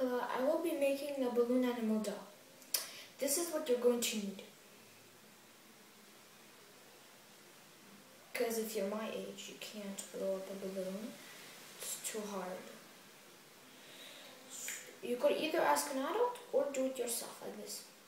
I will be making a balloon animal doll. This is what you're going to need. Because if you're my age, you can't blow up a balloon. It's too hard. You could either ask an adult or do it yourself like this.